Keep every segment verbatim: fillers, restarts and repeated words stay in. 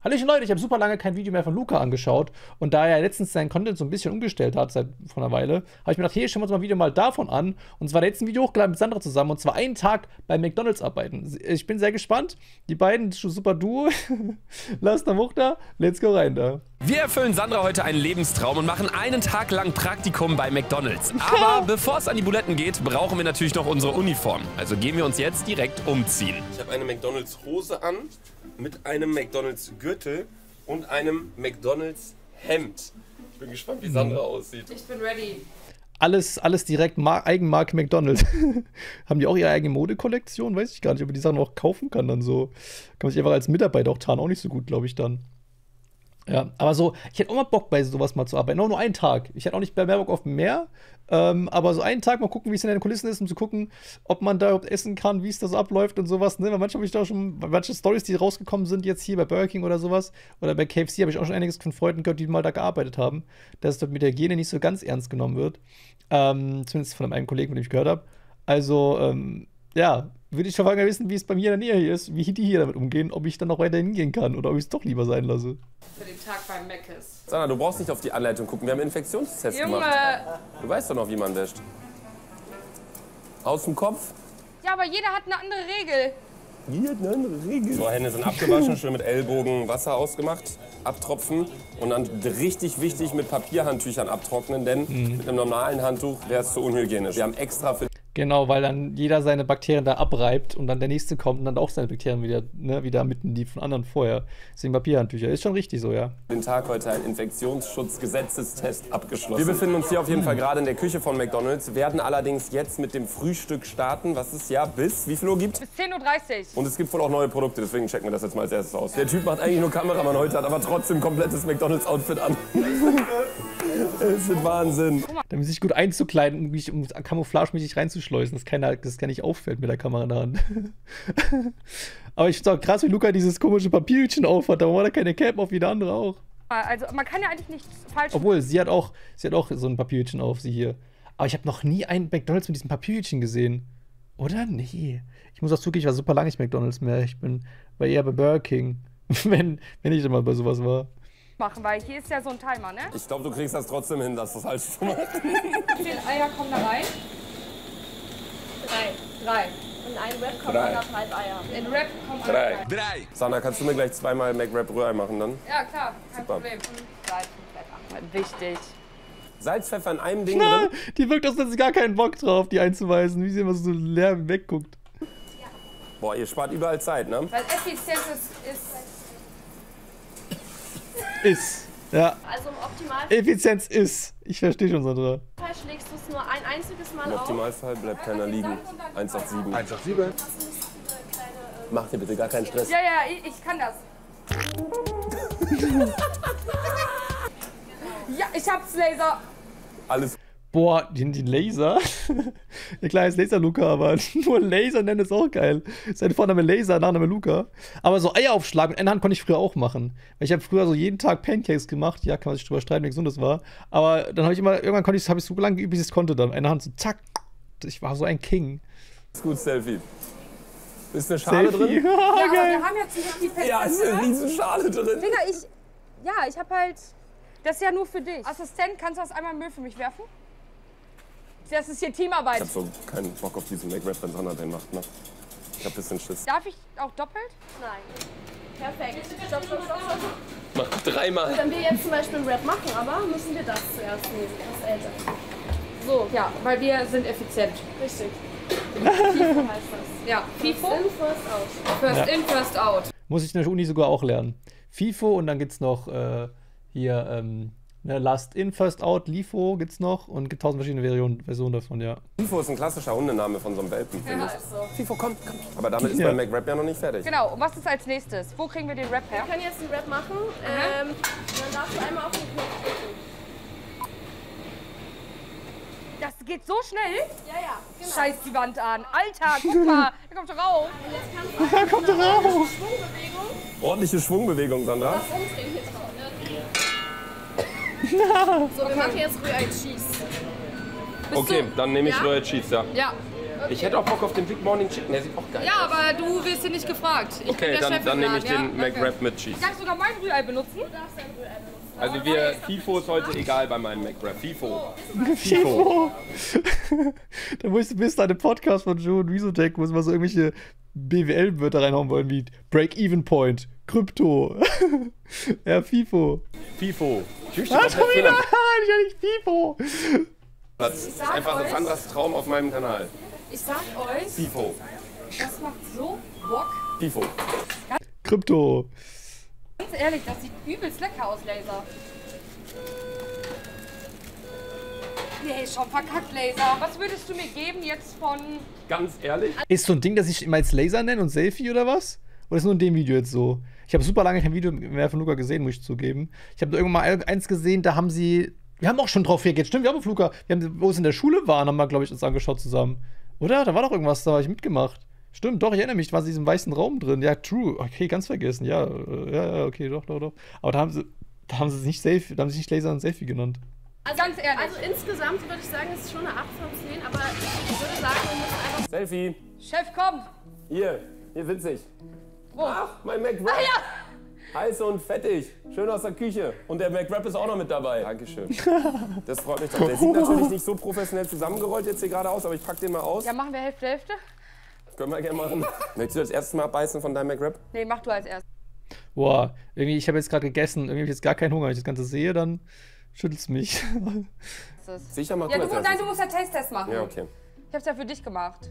Hallöchen Leute, ich habe super lange kein Video mehr von Luca angeschaut und da er letztens seinen Content so ein bisschen umgestellt hat, seit vor einer Weile, habe ich mir gedacht, hey, schauen wir uns mal ein Video mal davon an. Und zwar hat er jetzt ein Video hochgeladen mit Sandra zusammen und zwar einen Tag bei McDonalds arbeiten. Ich bin sehr gespannt. Die beiden, super Duo. Lasst da hoch da, let's go rein da. Wir erfüllen Sandra heute einen Lebenstraum und machen einen Tag lang Praktikum bei McDonalds. Aber bevor es an die Buletten geht, brauchen wir natürlich noch unsere Uniform. Also gehen wir uns jetzt direkt umziehen. Ich habe eine McDonalds-Hose an, mit einem McDonalds-Gürtel und einem McDonalds-Hemd. Ich bin gespannt, wie Sandra aussieht. Ich bin ready. Alles, alles direkt Mar Eigenmarke McDonalds. Haben die auch ihre eigene Modekollektion? Weiß ich gar nicht, ob man die Sachen auch kaufen kann dann so. Kann man sich einfach als Mitarbeiter auch tarnen, auch nicht so gut, glaube ich dann. Ja, aber so, ich hätte auch mal Bock bei sowas mal zu arbeiten. Auch nur einen Tag. Ich hätte auch nicht mehr Bock auf mehr. Ähm, aber so einen Tag mal gucken, wie es in den Kulissen ist, um zu gucken, ob man da überhaupt essen kann, wie es da so abläuft und sowas. Ne? Weil manchmal habe ich da schon, manche Storys, die rausgekommen sind, jetzt hier bei Burger King oder sowas, oder bei K F C, habe ich auch schon einiges von Freunden gehört, die mal da gearbeitet haben, dass dort mit der Hygiene nicht so ganz ernst genommen wird. Ähm, zumindest von einem Kollegen, von dem ich gehört habe. Also, ähm, ja, würde ich schon mal wissen, wie es bei mir in der Nähe hier ist, wie die hier damit umgehen, ob ich dann noch weiter hingehen kann oder ob ich es doch lieber sein lasse. Für den Tag beim Mc's. Sandra, du brauchst nicht auf die Anleitung gucken. Wir haben einen Infektionstest Junge! gemacht. Du weißt doch noch, wie man wäscht. Aus dem Kopf. Ja, aber jeder hat eine andere Regel. Hier hat eine andere Regel. So, Hände sind abgewaschen, schön mit Ellbogen Wasser ausgemacht, abtropfen und dann richtig wichtig mit Papierhandtüchern abtrocknen, denn mhm. mit einem normalen Handtuch wäre es zu unhygienisch. Wir haben extra für Genau, weil dann jeder seine Bakterien da abreibt und dann der nächste kommt und dann auch seine Bakterien wieder, ne, wieder mitten die von anderen vorher. Deswegen Papierhandtücher. Ist schon richtig so, ja. den Tag heute ein Infektionsschutzgesetzestest abgeschlossen. Wir befinden uns hier auf jeden Fall gerade in der Küche von McDonalds, werden allerdings jetzt mit dem Frühstück starten, was es ja bis, wie viel Uhr gibt? Bis zehn Uhr dreißig. Und es gibt wohl auch neue Produkte, deswegen checken wir das jetzt mal als erstes aus. Der Typ macht eigentlich nur Kameramann heute, hat aber trotzdem ein komplettes McDonalds-Outfit an. Das ist Wahnsinn. Damit sich gut einzukleiden, um mich um camouflagemäßig reinzuschleusen, dass keiner, das gar nicht auffällt mit der Kamera in der Hand. Aber ich finde es auch krass, wie Luca dieses komische Papierhütchen aufhat. Da war da keine Cap auf wie der andere auch. Also man kann ja eigentlich nichts falsch machen. Obwohl, sie hat auch, sie hat auch so ein Papierhütchen auf, sie hier. Aber ich habe noch nie einen McDonalds mit diesem Papierhütchen gesehen. Oder? Nee. Ich muss auch zugeben, ich war super lange nicht McDonalds mehr. Ich bin war eher bei Burger King, wenn, wenn ich dann mal bei sowas war. Machen, weil hier ist ja so ein Timer, ne? Ich glaube, du kriegst das trotzdem hin, dass das falsch zu machen. Wie viele Eier kommen da rein? Drei. Drei. Und ein Wrap kommt Drei. anderthalb Eier. In Wrap kommen Drei. Eier. Drei. Sandra, kannst du mir gleich zweimal McWrap Rührei machen dann? Ja, klar. Kein Super. Problem. Und Salz und Pfeffer. Wichtig. Salz, Pfeffer in einem Ding Na, drin? die wirkt, als hätte sie gar keinen Bock drauf, die einzuweisen, wie sie immer so leer wegguckt. Boah, ihr spart überall Zeit, ne? Weil Effizienz ist... ist Ist. Ja. Also im Optimalfall Effizienz ist. Ich verstehe schon, Sandra. schlägst du es nur ein einziges Mal Im auf. Optimalfall bleibt keiner liegen. eins acht sieben. eins acht sieben. Mach dir bitte gar keinen Stress. ja, ja, ich, ich kann das. Ja, ich hab's, Laser. Alles Boah, den, den Laser? Ja klar, ist Laser Luca, aber nur Laser nennen ist auch geil. Sein Vorname Laser, Nachname Luca. Aber so Eieraufschlag mit einer Hand konnte ich früher auch machen. Weil ich habe früher so jeden Tag Pancakes gemacht. Ja, kann man sich drüber streiten, wie gesund das war. Aber dann habe ich immer, irgendwann konnte ich, habe ich so lange geübt, bis ich es konnte dann. Eine Hand so zack. Ich war so ein King. gut, Selfie. Ist eine Schale Selfie. drin? Ja, Ja, aber geil. wir haben jetzt nicht die Pestizide. Ja, ist eine riesen Schale drin. Digga, ich... Ja, ich hab halt... Das ist ja nur für dich. Assistent, kannst du das einmal in Müll für mich werfen? Das ist hier Teamarbeit. Ich hab so keinen Bock auf diesen McWrap, wenn Sandra den macht, ne? Ich hab ein bisschen Schiss. Darf ich auch doppelt? Nein. Perfekt. Stopp, stopp, stopp, stopp. Mach dreimal. Wenn wir jetzt zum Beispiel einen Wrap machen, aber müssen wir das zuerst nehmen, das älter. So, ja, weil wir sind effizient. Richtig. FIFO heißt das. Ja, FIFO? In, first out. First Ja. in, first out. Muss ich in der Uni sogar auch lernen. FIFO und dann gibt's noch äh, hier ähm, ne, Last in, First out, LIFO gibt's noch und gibt tausend verschiedene Versionen, Versionen davon, ja. FIFO ist ein klassischer Hundename von so einem Welpen, finde Ja, ich. ist so. FIFO, komm, komm. Aber damit ist Ja. mein McWrap ja noch nicht fertig. Genau, und was ist als nächstes? Wo kriegen wir den Rap her? Wir können jetzt einen Wrap machen. Ähm, dann darfst du einmal auf den Knopf drücken. Das geht so schnell? Ja, ja, genau. Scheiß die Wand an. Alter, guck mal, da kommt raus. Und jetzt kannst du Da kommt er raus. Schwungbewegung Ordentliche Schwungbewegung, Sandra. was umdrehen hier drauf. Ne? So, wir machen jetzt Rührei Cheese. Bist Okay, du- dann nehme ich Ja? Röhrei Cheese, ja. Ja, Ich hätte auch Bock auf den Big Morning Chicken, der sieht auch geil Ja, aus. aber du wirst hier nicht gefragt. Ich Okay, bin der dann, Chef dann im nehme ich Laden, den ja? McWrap mit Cheese. Kannst du sogar mein Rührei benutzen? Du darfst dein Rührei benutzen. Also wir, FIFO ist heute egal bei meinem McWrap. FIFO. FIFO. Da muss ich bis deine Podcast von Joe und Risotech, wo sie mal so irgendwelche B W L-Wörter reinhauen wollen, wie Break-Even-Point, Krypto. Ja, FIFO. FIFO. Tschüss, Ah, schon wieder! Nicht FIFO! Das ist einfach ein Sandras Traum auf meinem Kanal. Ich sag euch, FIFO. das macht so Bock. FIFO. Krypto. Ganz ehrlich, das sieht übelst lecker aus, Laser. Nee, schon verkackt, Laser. Was würdest du mir geben jetzt von... Ganz ehrlich? Ist so ein Ding, das ich immer als Laser nenne und Selfie oder was? Oder ist nur in dem Video jetzt so? Ich habe super lange kein Video mehr von Luca gesehen, muss ich zugeben. Ich habe irgendwann mal eins gesehen, da haben sie... Wir haben auch schon drauf reagiert. Stimmt, wir haben auf Luca... Wir haben, wo es in der Schule waren, haben wir, glaube ich, uns angeschaut zusammen. Oder? Da war doch irgendwas, da habe ich mitgemacht. Stimmt, doch, ich erinnere mich, da war sie in diesem weißen Raum drin. Ja, true. Okay, ganz vergessen. Ja, äh, ja, ja, okay, doch, doch, doch. Aber da haben sie, da haben sie nicht Selfie, da haben sie nicht Laser und Selfie genannt. Also, Ganz ehrlich. Also insgesamt würde ich sagen, es ist schon eine acht von zehn, aber ich würde sagen, wir müssen einfach... Selfie. Chef, komm. Hier, hier sitze ich. Wo? Ach, mein McWrap. Ah, ja. Heiß und fettig. Schön aus der Küche. Und der McWrap ist auch noch mit dabei. Dankeschön. Das freut mich doch. Der sieht natürlich nicht so professionell zusammengerollt jetzt hier gerade aus, aber ich pack den mal aus. Ja, machen wir Hälfte, Hälfte? Können wir gerne machen. Möchtest du das erste Mal beißen von deinem McWrap? Nee, mach du als erstes. Boah, irgendwie, ich habe jetzt gerade gegessen, irgendwie habe ich jetzt gar keinen Hunger. Wenn ich das Ganze sehe, dann schüttelt's mich. Sicher mal Ja, du du, als nein, erstes. du musst ja Taste-Test machen. Ja, okay. Ich hab's ja für dich gemacht.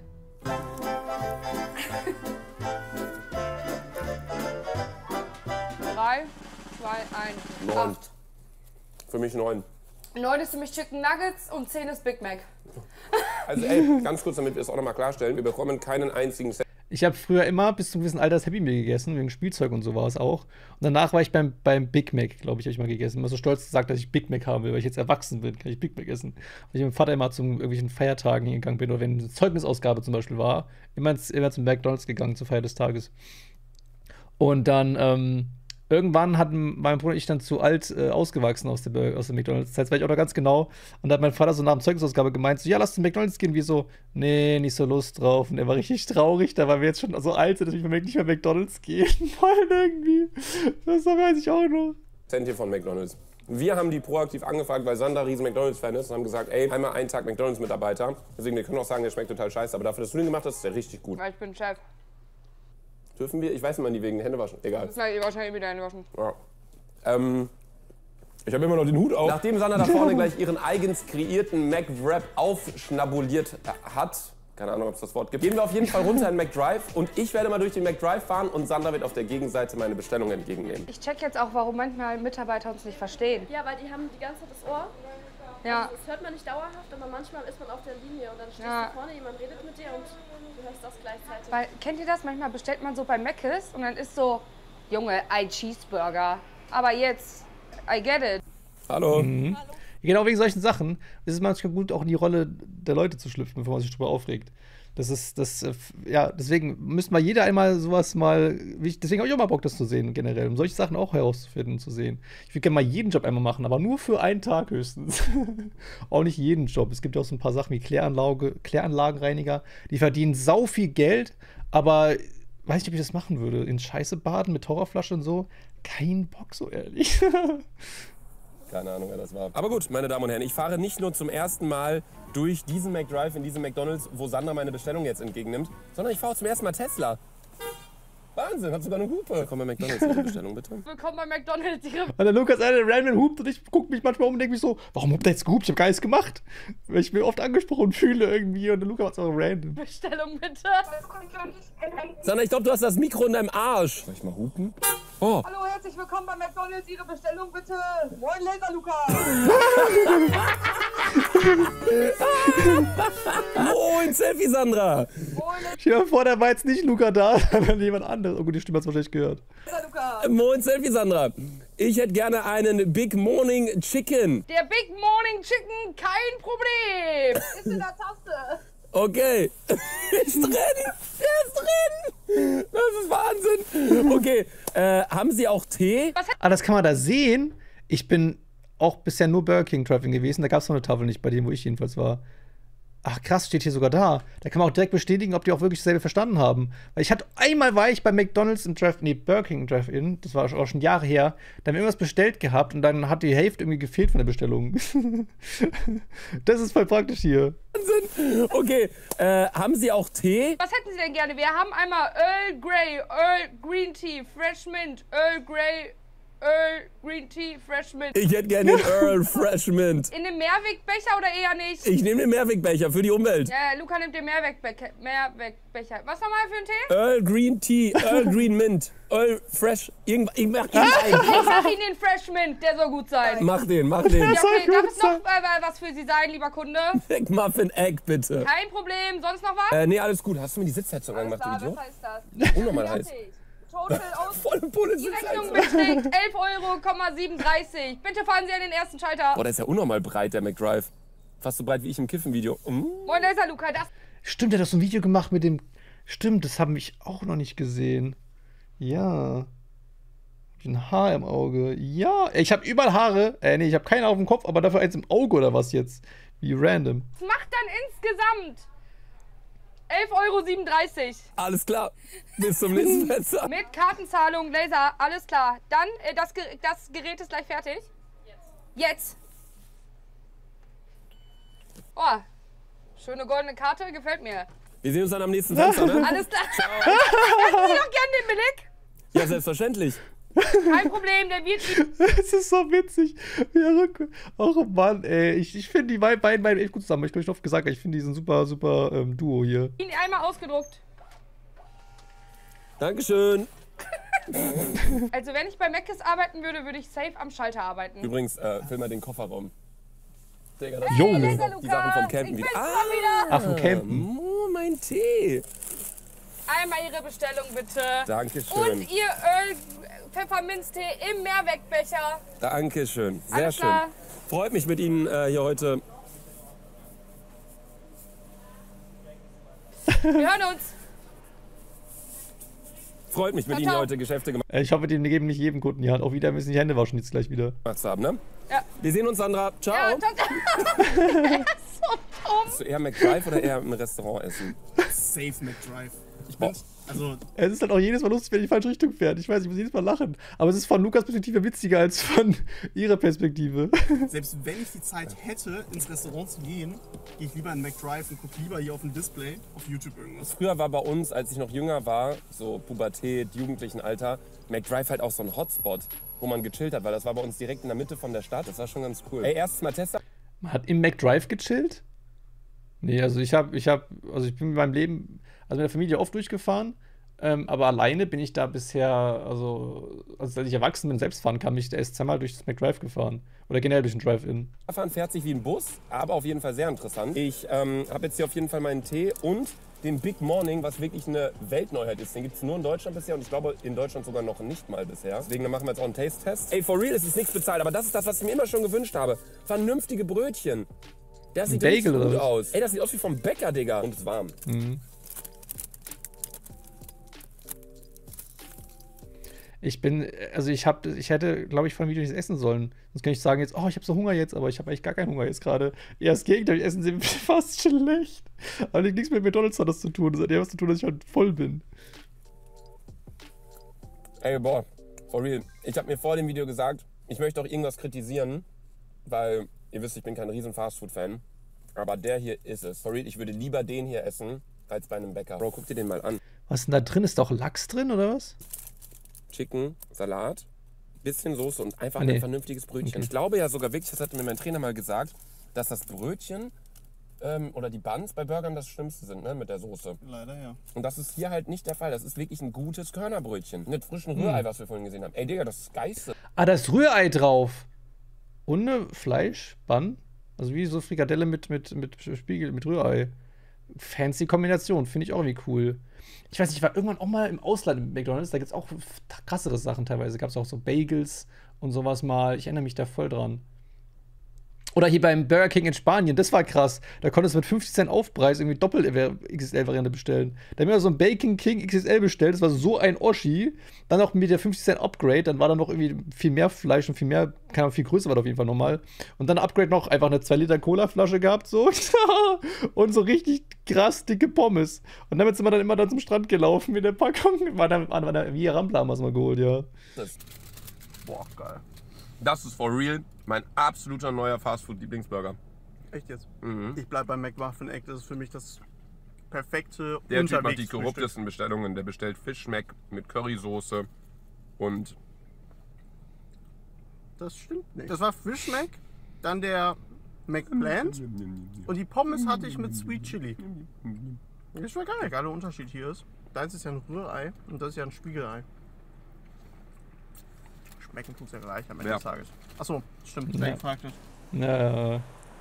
Drei, zwei, eins, Neun. acht. Für mich neun. Neun ist für mich Chicken Nuggets und zehn ist Big Mac. Also ey, ganz kurz, damit wir es auch nochmal klarstellen, wir bekommen keinen einzigen Cent. Ich habe früher immer bis zum gewissen Alter das Happy Meal gegessen, wegen Spielzeug und so war es auch. Und danach war ich beim, beim Big Mac, glaube ich, habe ich mal gegessen. Immer so stolz gesagt, dass ich Big Mac haben will, weil ich jetzt erwachsen bin, kann ich Big Mac essen. Weil ich mit meinem Vater immer zu irgendwelchen Feiertagen hingegangen bin oder wenn eine Zeugnisausgabe zum Beispiel war, immer, ins, immer zum McDonald's gegangen zur Feier des Tages. Und dann, ähm, irgendwann hatten mein Bruder und ich dann zu alt äh, ausgewachsen aus der, aus der McDonald's-Zeit, das weiß ich auch noch ganz genau. Und da hat mein Vater so nach dem Zeugnisausgabe gemeint, so, ja, lass zum McDonald's gehen. Wir so, nee, nicht so Lust drauf. Und er war richtig traurig, da weil wir jetzt schon so alt sind, dass wir nicht mehr McDonald's gehen wollen irgendwie. Das weiß ich auch noch. Cent hier von McDonald's. Wir haben die proaktiv angefragt, weil Sander riesen McDonald's-Fan ist und haben gesagt, ey, einmal einen Tag McDonald's-Mitarbeiter. Deswegen, wir können auch sagen, der schmeckt total scheiße, aber dafür, dass du den gemacht hast, ist der richtig gut. Weil ich bin Chef. Dürfen wir? Ich weiß nicht, wann die wegen Hände waschen. Egal. Müssen wir wahrscheinlich wieder Hände waschen. Ja. Ähm, ich habe immer noch den Hut auf. Nachdem Sander da vorne gleich ihren eigens kreierten McWrap aufschnabuliert hat, keine Ahnung, ob es das Wort gibt, gehen wir auf jeden Fall runter in McDrive und ich werde mal durch den McDrive fahren und Sander wird auf der Gegenseite meine Bestellung entgegennehmen. Ich check jetzt auch, warum manchmal Mitarbeiter uns nicht verstehen. Ja, weil die haben die ganze Zeit das Ohr. Ja. Das hört man nicht dauerhaft, aber manchmal ist man auf der Linie und dann stehst Ja. du vorne, jemand redet mit dir und du hörst das gleichzeitig. Weil, kennt ihr das? Manchmal bestellt man so bei Mc's und dann ist so, Junge, ein Cheeseburger. Aber jetzt, I get it. Hallo. Mhm. Genau wegen solchen Sachen ist es manchmal gut, auch in die Rolle der Leute zu schlüpfen, bevor man sich drüber aufregt. Das ist, das, äh, ja, deswegen müsste mal jeder einmal sowas mal, deswegen habe ich auch mal Bock, das zu sehen, generell, um solche Sachen auch herauszufinden und zu sehen. Ich würde gerne mal jeden Job einmal machen, aber nur für einen Tag höchstens. Auch nicht jeden Job. Es gibt ja auch so ein paar Sachen wie Kläranlage, Kläranlagenreiniger, die verdienen sau viel Geld, aber weiß nicht, ob ich das machen würde. In Scheiße baden mit Taucherflasche und so. Kein Bock, so ehrlich. Keine Ahnung, wer das war. Aber gut, meine Damen und Herren, ich fahre nicht nur zum ersten Mal durch diesen McDrive in diesem McDonald's, wo Sander meine Bestellung jetzt entgegennimmt, sondern ich fahre zum ersten Mal Tesla. Wahnsinn, hat sogar eine Hupe. Willkommen bei McDonald's, Ihre Bestellung bitte. Willkommen bei McDonald's. Ihre Und der Lukas eine random hupt und ich gucke mich manchmal um und denke mich so, warum habt ihr jetzt gehupt? Ich habe gar nichts gemacht. Weil ich mich oft angesprochen fühle irgendwie und der Lukas macht so random. Bestellung bitte. Sander, ich glaube, du hast das Mikro in deinem Arsch. Soll ich mal hupen? Oh. Hallo, herzlich willkommen bei McDonald's. Ihre Bestellung bitte. Moin, Laser Lukas. Moin, Selfie Sandra. Moin, Stell dir mal vor, da war jetzt nicht Luca da, sondern jemand anderes. Oh gut, die Stimme hat es wahrscheinlich gehört. Laser Lukas. Moin, Selfie Sandra. Ich hätte gerne einen Big Morning Chicken. Der Big Morning Chicken, kein Problem. Ist in der Taste. Okay. Ist drin. Der ist drin. Das ist Wahnsinn. Okay. Äh, haben Sie auch Tee? Ah, das kann man da sehen. Ich bin auch bisher nur Burger King Traffic gewesen. Da gab es noch eine Tafel nicht, bei dem, wo ich jedenfalls war. Ach krass, steht hier sogar da. Da kann man auch direkt bestätigen, ob die auch wirklich dasselbe verstanden haben. Weil ich hatte, einmal war ich bei McDonald's im Drive, nee, Burger King im Drive-In, das war auch schon Jahre her, da haben wir irgendwas bestellt gehabt und dann hat die Hälfte irgendwie gefehlt von der Bestellung. Das ist voll praktisch hier. Wahnsinn. Okay, äh, haben Sie auch Tee? Was hätten Sie denn gerne? Wir haben einmal Earl Grey, Earl Green Tea, Fresh Mint, Earl Grey, Earl Green Tea, Fresh Mint. Ich hätte gerne den Earl Fresh Mint. In dem Mehrwegbecher oder eher nicht? Ich nehme den Mehrwegbecher für die Umwelt. Ja, Luca nimmt den Mehrwegbecher. Mehrwegbecher. Was nochmal für ein Tee? Earl Green Tea, Earl Green Mint, Earl Fresh, irgendwas. Ich mach ihn ein. Ich sag Ihnen den Fresh Mint, der soll gut sein. Mach den, mach den. Ja, okay, darf es noch äh, was für Sie sein, lieber Kunde? McMuffin Egg, bitte. Kein Problem. Sonst noch was? Äh, nee, alles gut. Hast du mir die Sitzheizung angemacht, du Idiot? Was heißt das? Unnormal heiß. Total aus. Volle Pulle Die Rechnung Sitzheizung. beträgt elf Euro siebenunddreißig. Bitte fahren Sie an den ersten Schalter. Boah, der ist ja unnormal breit, der McDrive. Fast so breit wie ich im Kiffen-Video. Mm. Moin, da ist er, Luca. Das Stimmt, der hat doch so ein Video gemacht mit dem. Stimmt, das habe ich auch noch nicht gesehen. Ja. Ein Haar im Auge. Ja, ich habe überall Haare. Äh, nee, ich habe keine auf dem Kopf, aber dafür eins im Auge oder was jetzt? Wie random. macht dann insgesamt elf Euro siebenunddreißig. Alles klar. Bis zum nächsten Fenster. Mit Kartenzahlung, Laser, alles klar. Dann, äh, das, Ger das Gerät ist gleich fertig. Jetzt. Jetzt. Oh, schöne goldene Karte, gefällt mir. Wir sehen uns dann am nächsten Fenster, ne? Alles klar. Hätten Sie doch gerne den Beleg? Ja, selbstverständlich. Kein Problem, der wird Es ist so witzig. Ja, oh Mann, ey. Ich, ich finde die beiden beiden echt gut zusammen. Ich glaube, ich habe oft gesagt, ich finde die sind super, super ähm, Duo hier. Ihnen einmal ausgedruckt. Dankeschön. Also wenn ich bei Mc's arbeiten würde, würde ich safe am Schalter arbeiten. Übrigens, äh, film mal den Kofferraum. Digga, das Junge. ist Laser, die Lukas, Sachen vom ich Campen bin's wieder. mal wieder. Ach, vom Campen. Oh, mein Tee. Einmal Ihre Bestellung bitte. Dankeschön. Und Ihr Öl Pfefferminztee im Mehrwegbecher. Dankeschön. Sehr Alles schön. klar. Freut mich mit Ihnen äh, hier heute. Wir hören uns. Freut mich mit Ciao, Ihnen hier ciao. heute Geschäfte gemacht Äh, Ich hoffe, dem geben nicht jedem Kunden die Hand. Auch wieder müssen die Hände waschen jetzt gleich wieder. zu haben, ne? Ja. Wir sehen uns, Sandra. Ciao. Ja, ciao, ciao. Er ist so dumm. Willst du eher McDrive oder eher im Restaurant essen? Safe McDrive. Ich bin, also, Es ist halt auch jedes Mal lustig, wenn die falsche Richtung fährt. Ich weiß, ich muss jedes Mal lachen. Aber es ist von Lukas Perspektive witziger als von ihrer Perspektive. selbst wenn ich die Zeit hätte, ins Restaurant zu gehen, gehe ich lieber in McDrive und gucke lieber hier auf dem Display auf YouTube irgendwas. Früher war bei uns, als ich noch jünger war, so Pubertät, Jugendlichenalter, McDrive halt auch so ein Hotspot, wo man gechillt hat, weil das war bei uns direkt in der Mitte von der Stadt. Das war schon ganz cool. Ey, erstes Mal Tester. Man hat im McDrive gechillt? Nee, also ich habe, ich habe, also ich bin in meinem Leben, also mit der Familie oft durchgefahren, ähm, aber alleine bin ich da bisher, also, also als ich erwachsen bin, selbst fahren kann, bin ich erst zweimal durch das McDrive gefahren. Oder generell durch den Drive-In. Fahren fährt sich wie ein Bus, aber auf jeden Fall sehr interessant. Ich ähm, habe jetzt hier auf jeden Fall meinen Tee und den Big Morning, was wirklich eine Weltneuheit ist. Den gibt es nur in Deutschland bisher und ich glaube in Deutschland sogar noch nicht mal bisher. Deswegen machen wir jetzt auch einen Taste-Test. Ey, for real, es ist nichts bezahlt, aber das ist das, was ich mir immer schon gewünscht habe. Vernünftige Brötchen. Das sieht Bagel richtig oder gut was? aus. Ey, das sieht aus wie vom Bäcker, Digga. Und es ist warm. Ich bin, also ich habe, ich hätte, glaube ich, vor dem Video nicht essen sollen. Sonst kann ich sagen jetzt, oh, ich habe so Hunger jetzt, aber ich habe eigentlich gar keinen Hunger jetzt gerade. Eher das Gegenteil, ich essen sie fast schlecht. Aber nichts mit McDonald's hat das zu tun. Das hat eher was zu tun, dass ich halt voll bin. Ey, boah, for real. Ich habe mir vor dem Video gesagt, ich möchte auch irgendwas kritisieren, weil ihr wisst, ich bin kein riesen Fastfood-Fan. Aber der hier ist es. For real, ich würde lieber den hier essen, als bei einem Bäcker. Bro, guck dir den mal an. Was ist denn da drin? Ist da auch Lachs drin, oder was? Chicken, Salat, bisschen Soße und einfach Ah, nee. ein vernünftiges Brötchen. Okay. Ich glaube ja sogar wirklich, das hatte mir mein Trainer mal gesagt, dass das Brötchen ähm, oder die Buns bei Burgern das Schlimmste sind, ne, mit der Soße. Leider ja. Und das ist hier halt nicht der Fall. Das ist wirklich ein gutes Körnerbrötchen. Mit frischem Hm. Rührei, was wir vorhin gesehen haben. Ey, Digga, das ist geilste. Ah, da ist Rührei drauf. Und eine Fleischbun. Also wie so Frikadelle mit, mit, mit Spiegel, mit Rührei. Fancy Kombination, finde ich auch irgendwie cool. Ich weiß nicht, ich war irgendwann auch mal im Ausland mit McDonald's, da gibt es auch krassere Sachen teilweise. Gab es auch so Bagels und sowas mal. Ich erinnere mich da voll dran. Oder hier beim Burger King in Spanien, das war krass. Da konntest du mit fünfzig Cent Aufpreis irgendwie Doppel-X S L-Variante bestellen. Da haben wir so ein Bacon King X S L bestellt, das war so ein Oschi. Dann auch mit der fünfzig Cent Upgrade, dann war da noch irgendwie viel mehr Fleisch und viel mehr, keine Ahnung, viel größer war das auf jeden Fall nochmal. Und dann Upgrade noch einfach eine zwei Liter Cola-Flasche gehabt, so. Und so richtig krass dicke Pommes. Und damit sind wir dann immer dann zum Strand gelaufen mit der Packung. War dann, war dann wie Rampla haben wir es mal geholt, ja. Das, boah, geil. Das ist for real mein absoluter neuer Fastfood-Lieblingsburger. Echt jetzt? Mhm. Ich bleib beim McMuffin-Egg, das ist für mich das perfekte Der Typ macht die Unterwegsfrühstück. korruptesten Bestellungen. Der bestellt Fischmeck mit Currysoße und... Das stimmt nicht. Das war Fischmeck, dann der McPlant und die Pommes hatte ich mit Sweet Chili. Das war geil. Der geile Unterschied hier ist, deins ist ja ein Rührei und das ist ja ein Spiegelei. Schmecken tut's ja gleich am Ende Ja. des Tages. Achso, stimmt, Ja. sehr gefragt. Ja.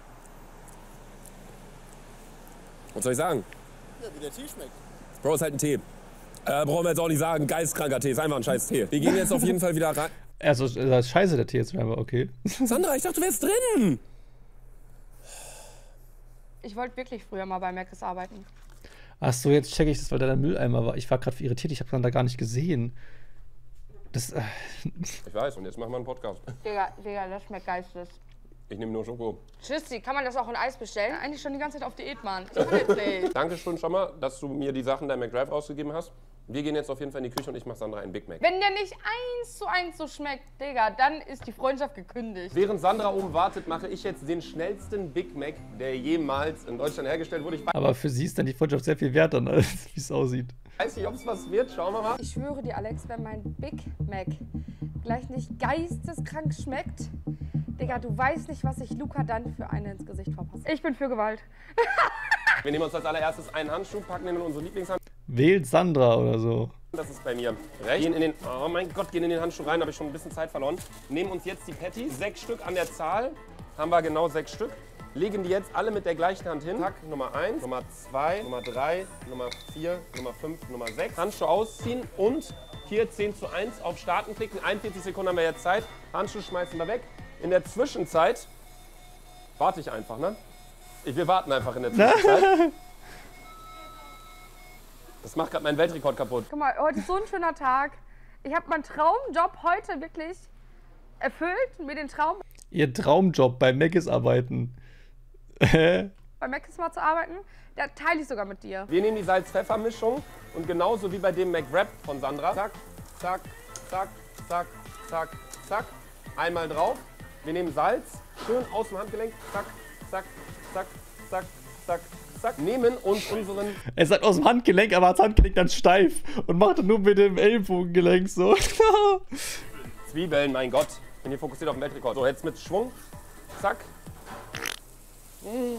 Was soll ich sagen? Ja, wie der Tee schmeckt. Bro, ist halt ein Tee. Äh, brauchen wir jetzt auch nicht sagen, geistkranker Tee, ist einfach ein scheiß Tee. Wir gehen jetzt auf jeden Fall wieder rein. Also, das ist scheiße, der Tee jetzt scheinbar, okay. Sandra, ich dachte, du wärst drin. Ich wollte wirklich früher mal bei Mc's arbeiten. Ach so, jetzt checke ich das, weil da der Mülleimer war. Ich war gerade irritiert, ich habe dann da gar nicht gesehen. Das, äh, Ich weiß, und jetzt machen wir einen Podcast. Digga, Digga, das schmeckt geistes. Ich nehme nur Schoko. Tschüssi, kann man das auch in Eis bestellen? Eigentlich schon die ganze Zeit auf Diät, Mann. Ich kann jetzt nicht. Dankeschön schon mal, dass du mir die Sachen der McDrive ausgegeben hast. Wir gehen jetzt auf jeden Fall in die Küche und ich mache Sandra einen Big Mac. Wenn der nicht eins zu eins so schmeckt, Digga, dann ist die Freundschaft gekündigt. Während Sandra oben wartet, mache ich jetzt den schnellsten Big Mac, der jemals in Deutschland hergestellt wurde. Ich aber für sie ist dann die Freundschaft sehr viel wert, dann, als wie es aussieht. weiß nicht, ob es was wird. Schauen wir mal. Ich schwöre dir, Alex, wenn mein Big Mac gleich nicht geisteskrank schmeckt, Digga, du weißt nicht, was ich Luca dann für eine ins Gesicht verpasse. Ich bin für Gewalt. Wir nehmen uns als allererstes einen Handschuh, packen ihn in unsere Lieblingshand. Wählt Sandra oder so. Das ist bei mir rechts. Gehen in den, oh mein Gott, gehen in den Handschuh rein, habe ich schon ein bisschen Zeit verloren. Nehmen uns jetzt die Patties, sechs Stück an der Zahl, haben wir genau sechs Stück. Legen die jetzt alle mit der gleichen Hand hin. Tack, Nummer eins, Nummer zwei, Nummer drei, Nummer vier, Nummer fünf, Nummer sechs. Handschuh ausziehen und hier zehn zu eins auf Starten klicken. einundvierzig Sekunden haben wir jetzt Zeit. Handschuh schmeißen wir weg. In der Zwischenzeit warte ich einfach, ne? Ich, wir warten einfach in der Zwischenzeit. Das macht gerade meinen Weltrekord kaputt. Guck mal, heute ist so ein schöner Tag. Ich habe meinen Traumjob heute wirklich erfüllt, mir den Traum Ihr Traumjob bei Mc's arbeiten. bei Mc's mal zu arbeiten, da teile ich sogar mit dir. Wir nehmen die Salz-Pfeffer-Mischung und genauso wie bei dem McWrap von Sandra. Zack, zack, zack, zack, zack, zack. Einmal drauf. Wir nehmen Salz, schön aus dem Handgelenk. Zack, zack, zack, zack, zack, zack. Nehmen uns unseren Er sagt aus dem Handgelenk, aber hat das Handgelenk dann steif und macht das nur mit dem Ellbogengelenk so. Zwiebeln, mein Gott. Ich bin hier fokussiert auf den Weltrekord. So, jetzt mit Schwung. Zack. Mm.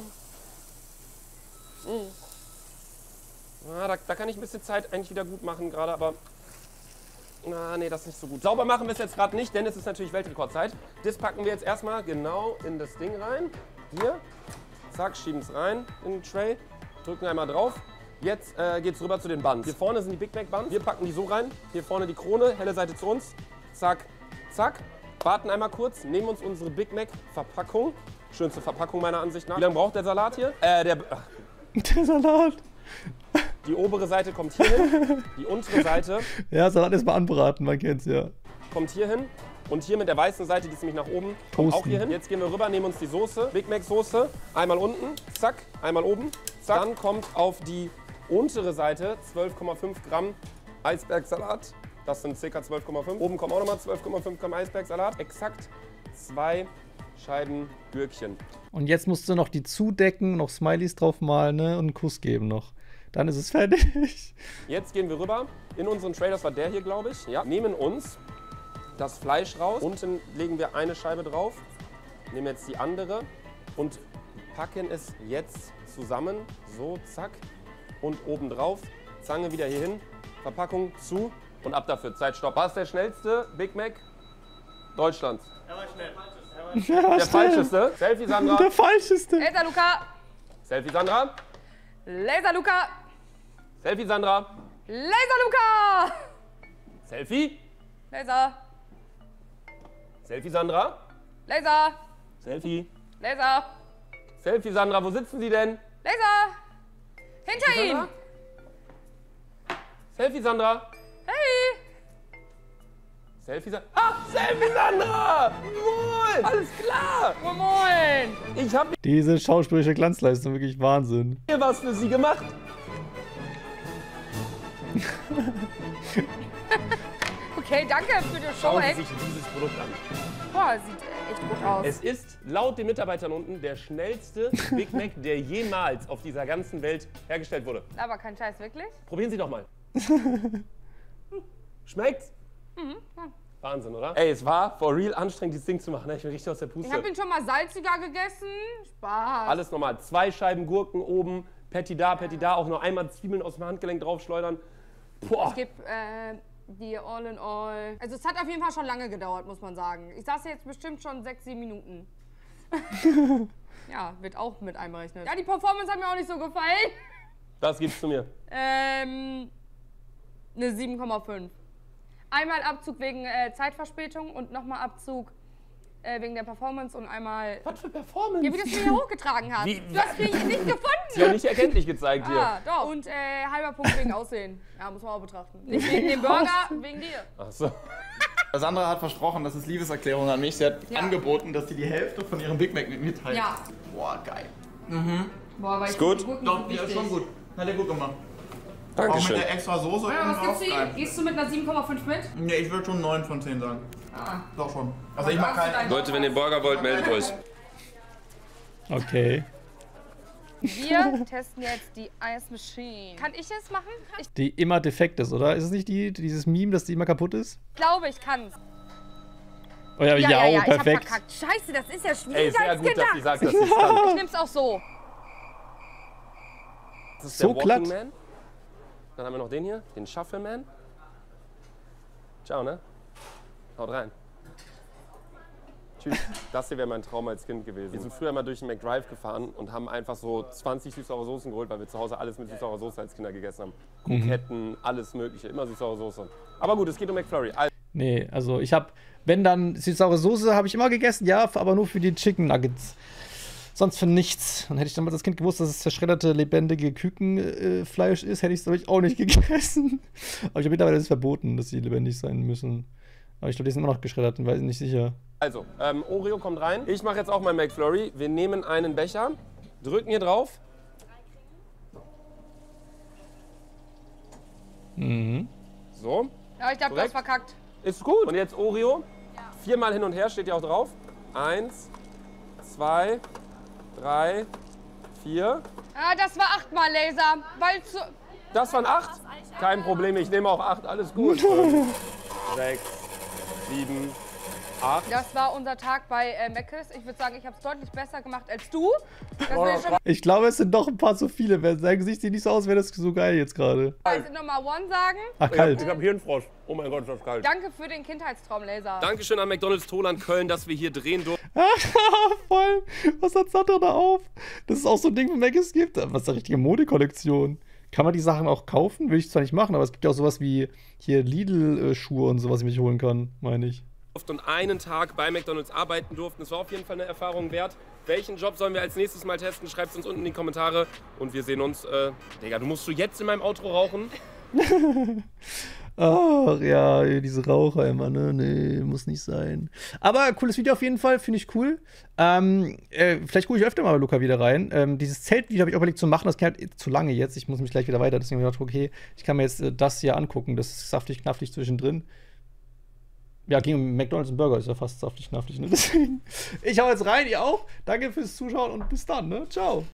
Mm. Ah, da, da kann ich ein bisschen Zeit eigentlich wieder gut machen gerade, aber... Ah, nee, das ist nicht so gut. Sauber machen wir es jetzt gerade nicht, denn es ist natürlich Weltrekordzeit. Das packen wir jetzt erstmal genau in das Ding rein. Hier. Zack, schieben es rein in den Tray. Drücken einmal drauf. Jetzt äh, geht es rüber zu den Buns. Hier vorne sind die Big Mac Buns. Wir packen die so rein. Hier vorne die Krone, helle Seite zu uns. Zack, zack. Warten einmal kurz, nehmen uns unsere Big Mac Verpackung. Schönste Verpackung meiner Ansicht nach. Wie lange braucht der Salat hier? Äh, der... Ach. Der Salat. Die obere Seite kommt hier hin. Die untere Seite Ja, Salat ist mal anbraten, man kennt's ja. kommt hier hin. Und hier mit der weißen Seite, die ist nämlich nach oben, kommt Toasten. auch hier hin. Jetzt gehen wir rüber, nehmen uns die Soße, Big Mac Soße. Einmal unten, zack, einmal oben, zack. Dann kommt auf die untere Seite zwölf Komma fünf Gramm Eisbergsalat. Das sind ca. zwölf Komma fünf. Oben kommen auch nochmal zwölf Komma fünf Gramm Eisbergsalat. Exakt zwei Scheiben Gürkchen. Und jetzt musst du noch die zudecken, noch Smileys draufmalen, ne? Und einen Kuss geben noch. Dann ist es fertig. Jetzt gehen wir rüber in unseren Tray, das war der hier, glaube ich. Ja. Nehmen uns das Fleisch raus. Unten legen wir eine Scheibe drauf. Nehmen jetzt die andere und packen es jetzt zusammen. So, zack. Und oben drauf. Zange wieder hier hin. Verpackung zu und ab dafür. Zeit, stopp. Was ist der schnellste Big Mac Deutschlands? Er war schnell. Ja, Der falscheste. Selfie, Sandra. Der falscheste. Laser Luca! Selfie, Sandra. Laser Luca! Selfie, Sandra. Laser Luca! Selfie. Laser! Selfie, Sandra. Laser! Selfie. Laser! Selfie, Sandra, wo sitzen Sie denn? Laser! Hinter Sandra? ihm! Selfie, Sandra. Hey! Selfie, Sandra. Ah, Selfie, Sandra! Moin! Alles klar! Moin, moin! Ich habe Diese schauspielerische Glanzleistung, wirklich Wahnsinn. hier was für Sie gemacht. Okay, danke für die Show, Schauen Sie ey. sich dieses Produkt an. Boah, sieht echt gut aus. Es ist laut den Mitarbeitern unten der schnellste Big Mac, der jemals auf dieser ganzen Welt hergestellt wurde. Aber kein Scheiß, wirklich? Probieren Sie doch mal. Schmeckt's? Mhm. Wahnsinn, oder? Ey, es war for real anstrengend, dieses Ding zu machen. Ich bin richtig aus der Puste. Ich habe ihn schon mal salziger gegessen. Spaß. Alles normal. Zwei Scheiben Gurken oben, Patty da, Patty da. Auch noch einmal Zwiebeln aus dem Handgelenk draufschleudern. Boah. Ich gebe äh, dir all in all. Also es hat auf jeden Fall schon lange gedauert, muss man sagen. Ich saß jetzt bestimmt schon sechs, sieben Minuten. Ja, wird auch mit einberechnet. Ja, die Performance hat mir auch nicht so gefallen. Das gibt's zu mir. Ähm, eine sieben Komma fünf. Einmal Abzug wegen äh, Zeitverspätung und nochmal Abzug äh, wegen der Performance und einmal... Was für Performance? Ja, wie das mir hier hochgetragen hat. Wie? Du hast mich nicht gefunden. Ist ja nicht erkenntlich gezeigt hier. Ah, doch. Und äh, halber Punkt wegen Aussehen. Ja, muss man auch betrachten. Nicht wegen dem Burger, wegen dir. Ach so. Sandra hat versprochen, das ist Liebeserklärung an mich. Sie hat Ja. angeboten, dass sie die Hälfte von ihrem Big Mac mit mir teilt. Ja. Boah, geil. Boah, weil Ist ich gut? die Gurken Doch, sind ja, ist wichtig. schon gut. Hat er gut gemacht. Auch mit Dankeschön. der extra Soße Ja, oben was gibst drauf. du? Geil. Gehst du mit einer sieben Komma fünf mit? Nee, ich würde schon neun von zehn sagen. Ah. Doch schon. Also ich mag keinen. Leute, wenn ihr Burger wollt, meldet euch. Okay. Wir testen jetzt die Ice Machine. Kann ich es machen? Ich Die immer defekt ist, oder? Ist es nicht die, dieses Meme, dass die immer kaputt ist? glaube, ich kann's. Oh ja, ja, ja, ja, ich hab perfekt. verkackt. Scheiße, das ist ja Ey, schwieriger sehr als gut, dass gedacht. sie sagt, dass sie es kann. Ich nehm's auch so. Das ist So der Walking glatt. Man. Dann haben wir noch den hier, den Shuffle Man. Ciao, ne? Haut rein. Tschüss. Das hier wäre mein Traum als Kind gewesen. Wir sind früher mal durch den McDrive gefahren und haben einfach so zwanzig süß-saure Soßen geholt, weil wir zu Hause alles mit süß-saurer Soße als Kinder gegessen haben. Kroketten, alles mögliche, immer süß-saure Soße. Aber gut, es geht um McFlurry. Also, Nee, also ich habe, wenn dann süß-saure Soße habe ich immer gegessen, ja, aber nur für die Chicken Nuggets. Sonst für nichts. Und hätte ich damals als Kind gewusst, dass es zerschredderte, lebendige Kükenfleisch ist, hätte ich es, glaube ich, auch nicht gegessen. Aber ich habe mittlerweile ist es verboten, dass sie lebendig sein müssen. Aber ich glaube, die sind immer noch geschreddert und weiß ich nicht sicher. also ähm, Oreo kommt rein. Ich mache jetzt auch mein McFlurry. Wir nehmen einen Becher, drücken hier drauf. Mhm. So, Ja, ich glaube, du hast Korrekt. verkackt. ist gut. Und jetzt Oreo. Viermal hin und her, steht ja auch drauf. Eins, zwei, drei, vier. Ah, das war achtmal Laser. Weil zu. Das waren acht. Kein Problem, ich nehme auch acht. Alles gut. Fünf, sechs, sieben, acht. Das war unser Tag bei äh, Mc's. Ich würde sagen, ich habe es deutlich besser gemacht als du. Das will ich schon mal Ich glaube, es sind doch ein paar zu viele. Sein Gesicht sieht nicht so aus, wäre das so geil jetzt gerade. als Nummer one sagen. Ach, kalt. Ich habe Hirnfrost. Oh mein Gott, ist das kalt. Danke für den Kindheitstraum, Laser. Dankeschön an McDonald's Toland Köln, dass wir hier drehen durften. Voll. Was hat Sandra da auf? Das ist auch so ein Ding, wo Mc's gibt. Was ist eine richtige Modekollektion? Kann man die Sachen auch kaufen? Will ich zwar nicht machen, aber es gibt ja auch sowas wie hier Lidl-Schuhe und sowas, die ich holen kann, meine ich. Und einen Tag bei McDonald's arbeiten durften. Es war auf jeden Fall eine Erfahrung wert. Welchen Job sollen wir als nächstes mal testen? Schreibt es uns unten in die Kommentare und wir sehen uns. Äh, Digga, du musst du jetzt in meinem Auto rauchen? Ach ja, diese Raucher immer, ne? Nee, muss nicht sein. Aber cooles Video auf jeden Fall, finde ich cool. Ähm, äh, vielleicht gucke ich öfter mal bei Luca wieder rein. Ähm, dieses Zeltvideo habe ich auch überlegt zu machen, das geht halt zu lange jetzt. Ich muss mich gleich wieder weiter, deswegen habe ich gedacht, okay, ich kann mir jetzt äh, das hier angucken. Das ist saftig, knaffig zwischendrin. Ja, gegen McDonald's und Burger ist ja fast saftig, knaffig, ne? Deswegen, ich hau jetzt rein, ihr auch. Danke fürs Zuschauen und bis dann, ne? Ciao.